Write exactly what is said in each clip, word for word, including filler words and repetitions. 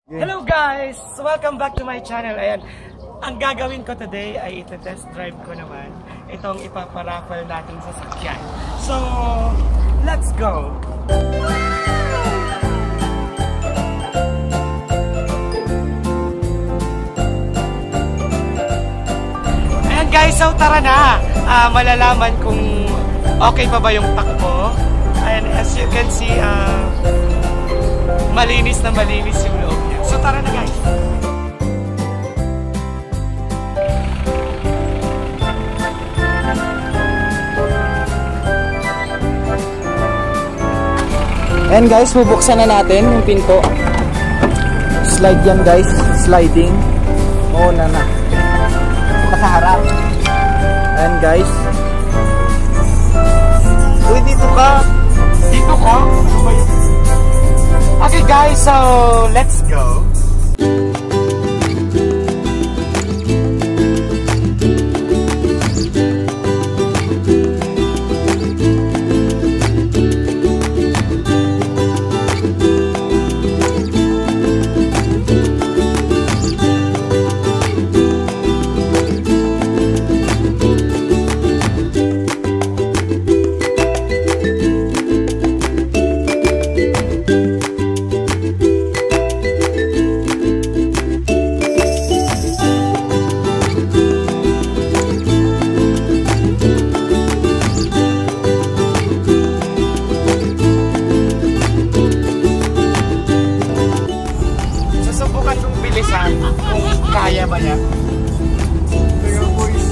Hello guys! Welcome back to my channel. Ayan, ang gagawin ko today ay ito-test drive ko naman itong ipaparaffle natin sa sasakyan. So, let's go! Ayan guys, so tara na! Uh, malalaman kung okay pa ba yung takbo. Ayan, as you can see, uh, malinis na malinis yung loob niya. So tara na guys! And guys, bubuksan na natin yung pinto. Slide yan guys, sliding. Oo na na. Saka sa harap. And guys. Uy, dito ka! Dito ka! Okay guys, so let's go! Kung kaya ba niya? Kaya boys.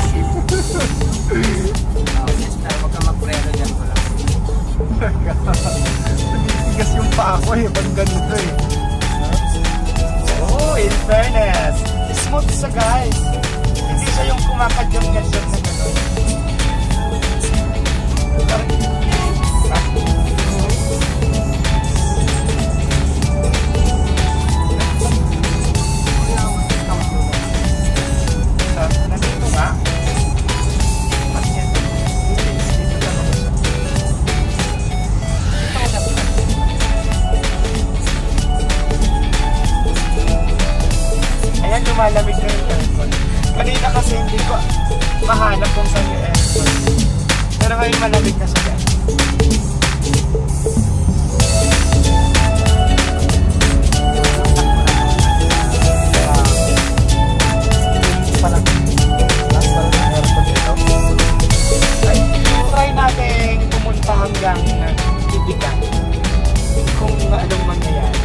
Oh, sister, huwag ka magpreno dyan ko lang. Tigas yung paa ko eh, pag ganito eh. Oh, in fairness, smooth siya guys. Hindi siya yung kumakadyong-gadyong na gano'n. Malamig na yung aircon. Kanina kasi hindi ko mahanap kung saan yung aircon. Pero ngayon malamig na siya guys. Ay, try natin pumunta hanggang Titigan. Kung anong mangyayari.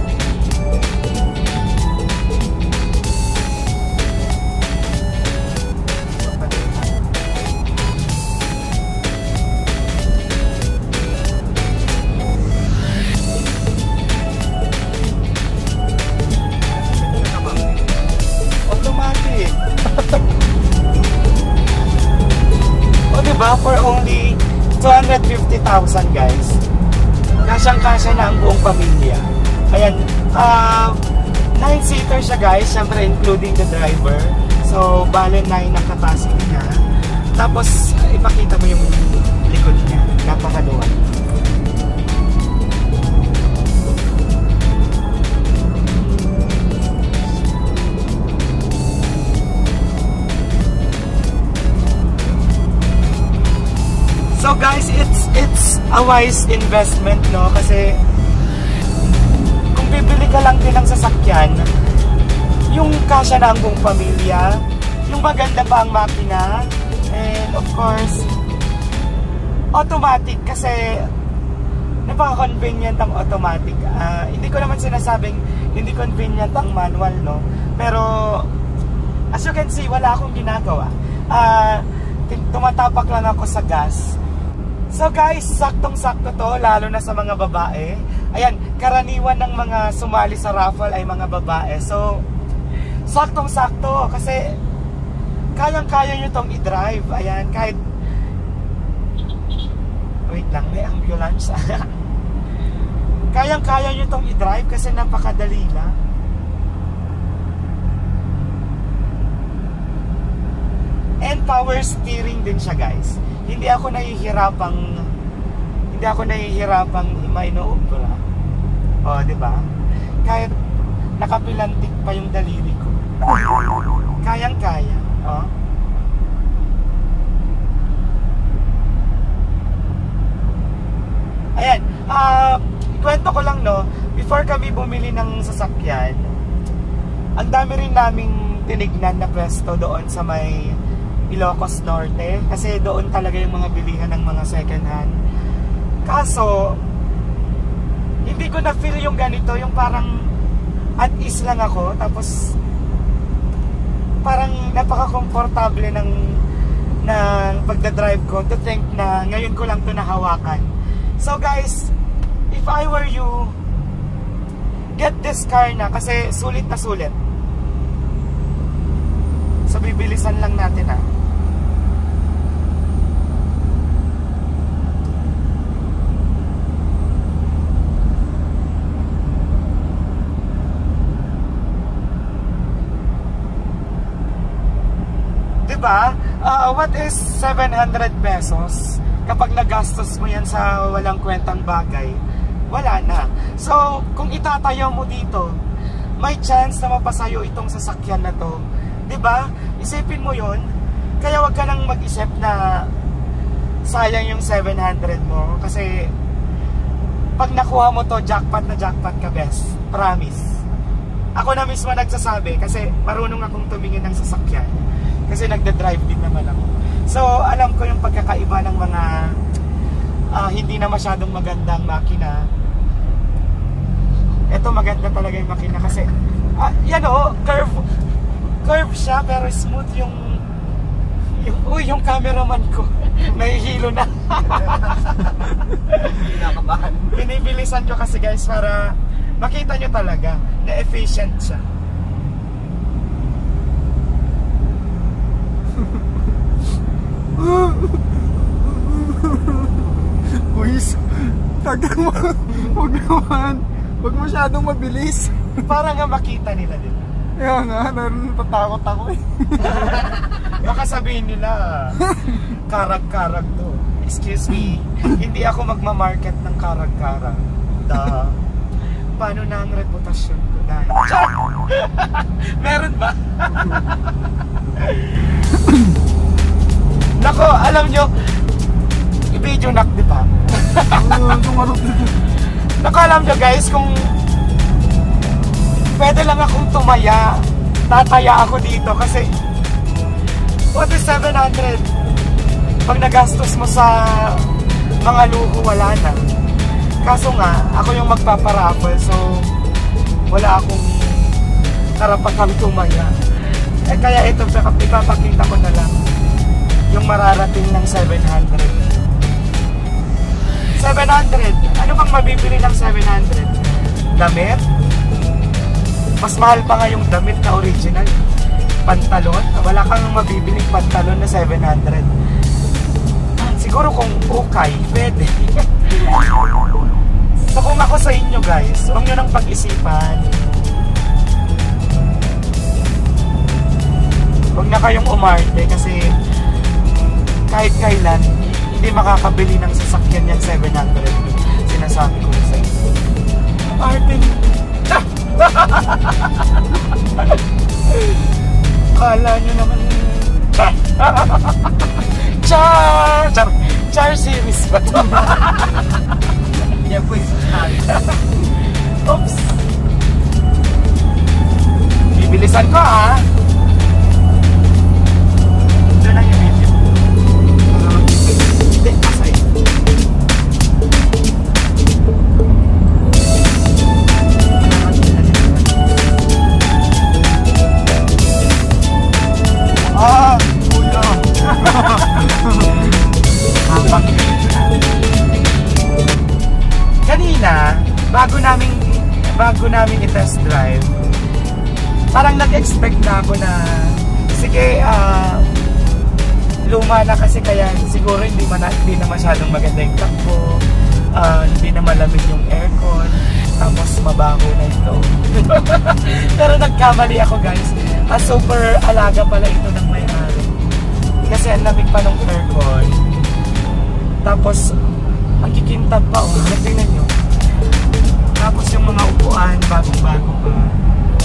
For only two hundred fifty thousand guys, kasyang-kasya na ang buong pamilya. Ayan, uh, nine seater siya guys, syempre including the driver. So, bale nine ang capacity niya. Tapos, ipakita mo yung likod niya. Napakaluwag. So guys, it's it's a wise investment, no? Kasi kung bibili ka lang din ng sasakyan, yung kasya na ang buong pamilya, yung maganda pa ang makina, and of course, automatic kasi napaka-convenient ang automatic. Uh, hindi ko naman sinasabing hindi convenient ang manual, no? Pero as you can see, wala akong ginagawa. Uh, tumatapak lang ako sa gas. So guys, saktong-sakto to, lalo na sa mga babae. Ayan, karaniwan ng mga sumali sa raffle ay mga babae. So, saktong-sakto kasi kayang-kaya nyo tong i-drive. Ayan, kahit... Wait lang, may ambulance. Kayang-kaya nyo tong i-drive kasi napakadali lang. And power steering din siya guys. Hindi ako nahihirapang hindi ako nahihirapang mainobra. Oh, di ba? Kahit nakapilantik pa yung daliri ko. Kayang-kaya. Oh. Ayan, ah, uh, ikwento ko lang, no, before kami bumili ng sasakyan, ang dami rin naming tinignan na pwesto doon sa may Ilocos Norte, kasi doon talaga yung mga bilihan ng mga second hand. Kaso, hindi ko na feel yung ganito, yung parang at ease lang ako, tapos parang napaka-komportable ng, ng pagdadrive ko, to think na ngayon ko lang to nahawakan. So guys, if I were you, get this car na kasi sulit na sulit. So bibilisan lang natin ah. Diba? Uh, what is seven hundred pesos? Kapag nagastos mo yan sa walang kwentang bagay, wala na. So, kung itatayo mo dito, may chance na mapasayo itong sasakyan na to. Diba? Isipin mo yon. Kaya wag ka nang mag-isip na sayang yung seven hundred mo. Kasi, pag nakuha mo to, jackpot na jackpot ka, best. Promise. Ako na mismo nagsasabi kasi marunong akong tumingin ng sasakyan. Kasi nagda-drive din naman ako. So, alam ko yung pagkakaiba ng mga uh, hindi na masyadong magandang makina. Ito maganda talaga yung makina kasi uh, yan o, curve curve siya pero smooth yung yung, uy, yung cameraman ko nahihilo na. Binibilisan ko kasi guys para makita nyo talaga na efficient siya. Uys, tagang mo. Huwag naman. Huwag masyadong mabilis. Para nga makita nila din. Kaya nga, natatakot ako eh. Baka sabihin nila, karag-karag to. Excuse me, hindi ako magmamarket ng karag-karag. Da. Paano na ang reputasyon ko dahil? Meron ba? Nako, alam nyo, i-video knock, di ba? Nako, alam nyo guys, kung pwede lang akong tumaya, tataya ako dito kasi what is seven hundred? Pag nagastos mo sa mga luho, wala na. Kaso nga, ako yung magpaparaffle, so wala akong karapatang tumaya. Eh kaya ito, ipapakita ko na lang yung mararating ng seven hundred. seven hundred. Ano bang mabibili ng seven hundred? Damit? Mas mahal pa nga yung damit na original. Pantalon? Wala kang mabibiling pantalon na seven hundred. Siguro kung okay, pwede. So kung ako sa inyo guys, huwag nyo nang pag-isipan. Huwag na kayong umarte kasi kahit kailan, hindi makakabili ng sasakyan yung seven hundred. Sinasabi ko sa inyo. Arte. Kala nyo naman. Char! Char! Char series ba ito? Yan po yung sasari. Oops! Bibilisan ko ah! Doon lang yung video. Hindi, asay. Ah! Kuya! Habang kanina, bago namin bago namin i-test drive, parang nag-expect na ako na sige, ah uh, luma na kasi kaya siguro hindi, man, hindi na masyadong maganda yung takbo, uh, hindi na malamig yung aircon, tapos mabaho na ito. Pero nagkamali ako guys. Ah, super alaga pala ito ng may-ari. Kasi ang lamig pa ng aircon. Tapos, ang kikintab pa, oh. Tingnan nyo. Tapos yung mga upuan, bagong-bago pa.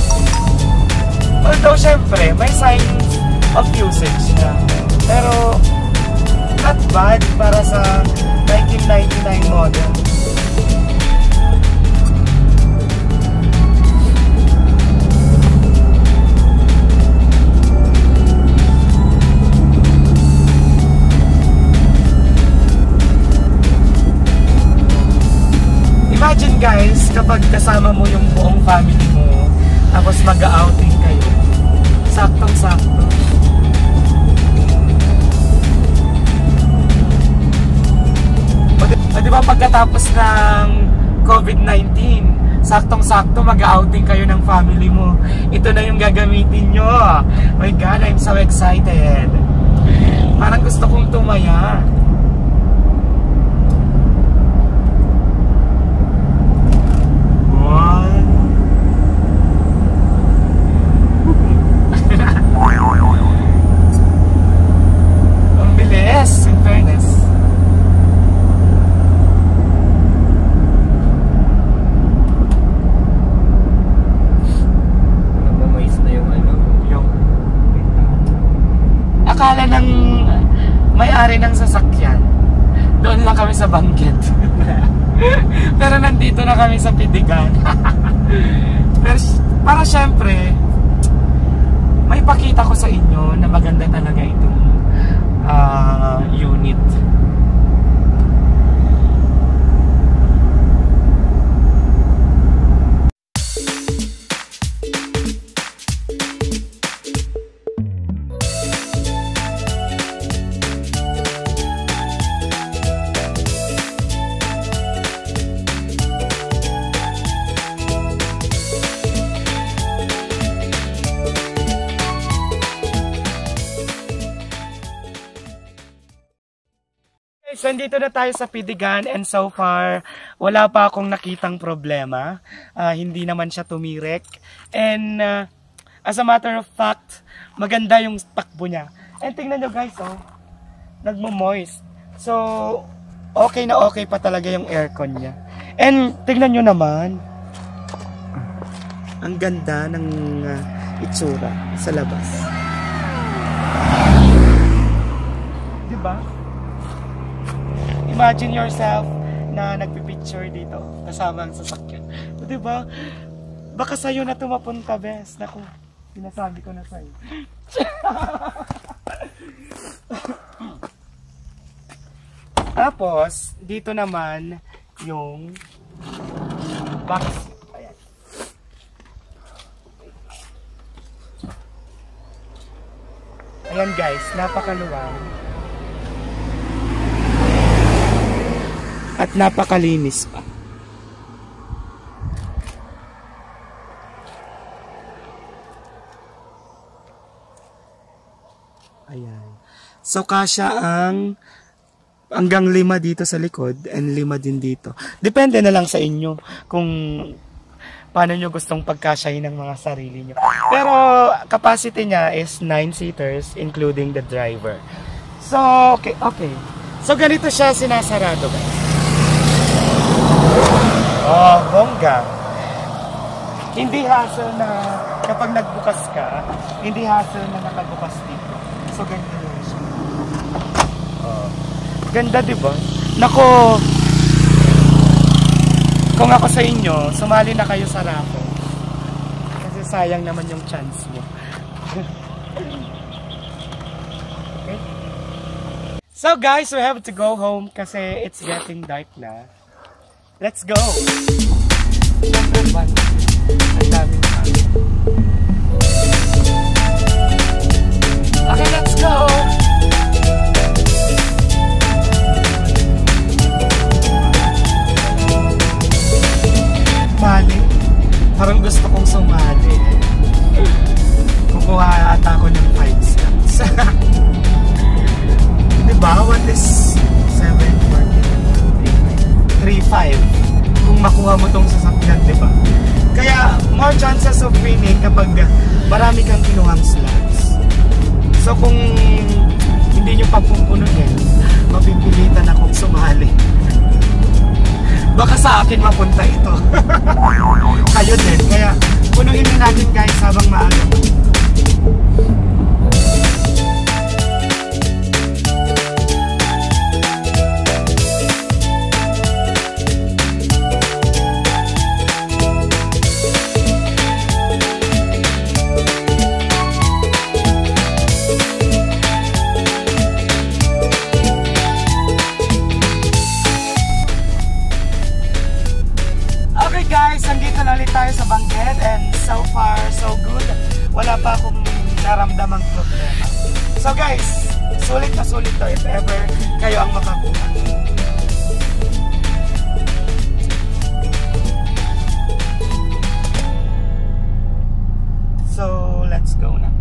Although, syempre, may signs of usage na. Pero, not bad para sa nineteen ninety-nine model. Imagine guys, kapag kasama mo yung buong family mo, tapos mag-outing kayo, saktong-sakto. O diba pagkatapos ng COVID nineteen, saktong-sakto mag-outing kayo ng family mo. Ito na yung gagamitin nyo. Oh my God, I'm so excited. Parang gusto kong tumaya. Ang bilis, in fairness. Nagmamais na yung ano, yung akala ng may-ari ng sasakyan, doon lang kami sa Banggit. Pero nandito na kami sa Pidigan. Pero para syempre, may pakita ko sa inyo na maganda talaga itong uh, unit. So, nandito na tayo sa Pidigan and so far, wala pa akong nakitang problema. Uh, hindi naman siya tumirek. And uh, as a matter of fact, maganda yung takbo niya. And tingnan nyo guys, oh, nagmo-moist. So, okay na okay pa talaga yung aircon niya. And tingnan nyo naman, ang ganda ng uh, itsura sa labas. Diba? Imagine yourself na nagpipicture dito kasama ang sasakyan. So, diba? Baka sa'yo na tumapunta, bes. Naku, sinasabi ko na sa'yo. Tapos, dito naman yung box. Ayan. Ayan guys, napakaluwang. At napakalinis pa. Ayan. So, kasya ang hanggang lima dito sa likod and lima din dito. Depende na lang sa inyo kung paano nyo gustong pagkasyahin ng mga sarili nyo. Pero, capacity niya is nine seaters including the driver. So, okay, okay. So, ganito siya sinasarado guys. Oh, bongga. Hindi hassle na kapag nagbukas ka, hindi hassle na nakabukas dito. So, ganyan yun siya. Oh. Ganda, diba? Nako, kung ako sa inyo, sumali na kayo sa raffle. Kasi sayang naman yung chance mo. Okay? So, guys, we have to go home kasi it's getting dark na. Let's go! Siyempre ba? Ang daming tao. Okay, let's go! Mali? Parang gusto kong sumali. Kukuha ata ako ng five cents. Diba? What is seven forty? three five kung makuha mo tong sasakyan, diba? Kaya more chances of winning kapag marami kang kinuhang slots. So kung hindi nyo papupununin, mapipilitan akong sumali. Baka sa akin mapunta ito. Kayo din. Kaya punuin na natin guys habang maaga. natin and so far so good. Wala pa akong naramdamang problema. So guys, sulit na sulit to if ever kayo ang makakuha. So let's go na.